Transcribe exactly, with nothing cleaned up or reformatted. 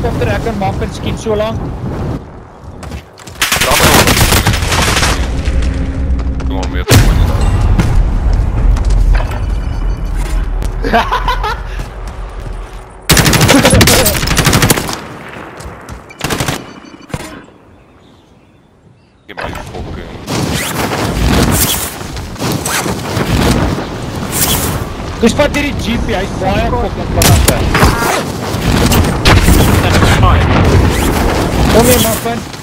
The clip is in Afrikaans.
helikopter, ek kan maak en skiet so lang. Kom maar meer te doen. Give me fucking... Dis vat hierdie jeep, hy is baie fucking vinnig. Kom hier, Muffin.